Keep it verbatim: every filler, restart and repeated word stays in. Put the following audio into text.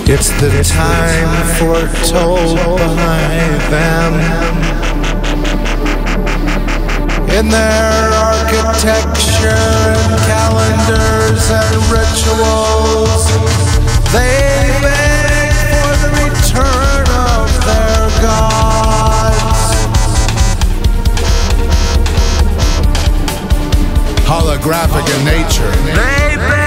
It's the time foretold by them in their architecture and calendars and rituals. They beg for the return of their gods. Holographic in nature. They beg